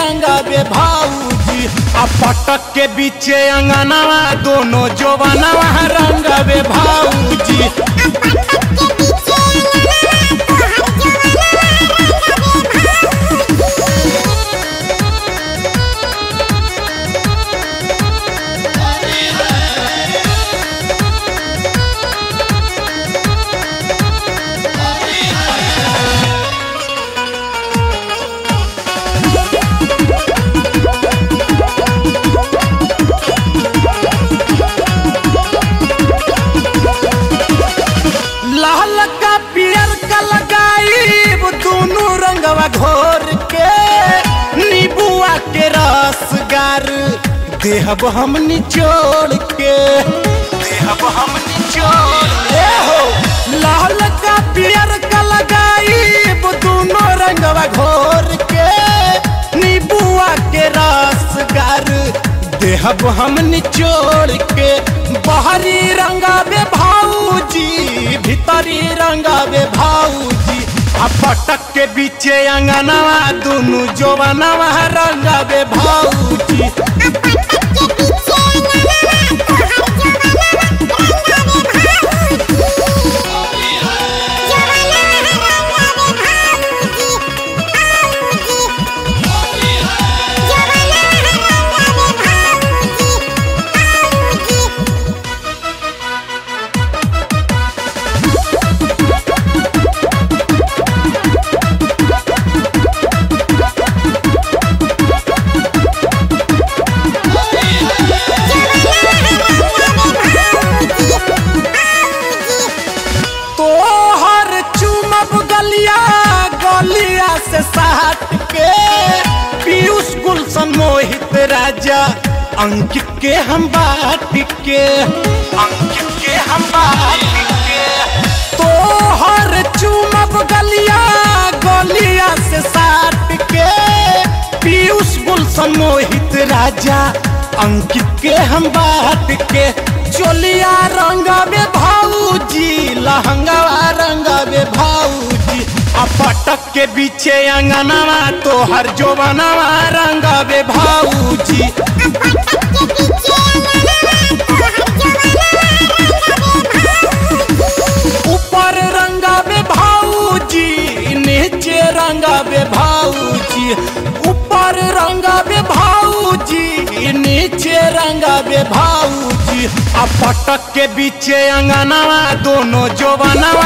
रंगावे भाऊजी आ पटक के बीचे अंगनावा दोनों जोबनवा रंगावे भाऊजी। लाल का पियर का लगाई दोनों रंगवा घोर के नीबुआ के रस गार देहब हम निचोड़ के देहब हम निचोड़ के हो। लाल का पियर का लगाई दोनों रंगवा घोर के नीबुआ के रस गार देहब हम निचोड़ के। बाहरी रंगावे भाऊजी भीतरी रंगावे भाऊजी आ पटक के बीचे अंगनवा दोनों जोबनवा रंगावे भाऊजी। गलिया से साट के पीयूष गुलशन मोहित राजा अंकित के हम बाट के अंकित के हम बाट के तो हर चुमब गलिया गलिया से साट के पीयूष गुलशन मोहित राजा अंकित के हम बाट के। चोलिया रंगावे भाऊजी लहंगावा रंगावे भाऊजी आ पटक के बीचे अंगनवा तो हर जोबनवा रंगावे भाऊजी। ऊपर रंगावे भाऊजी नीचे रंगावे भाऊजी ऊपर रंगावे भाऊजी नीचे रंगावे भाऊजी आ पटक के बीचे अंगनवा दोनों जोबनवा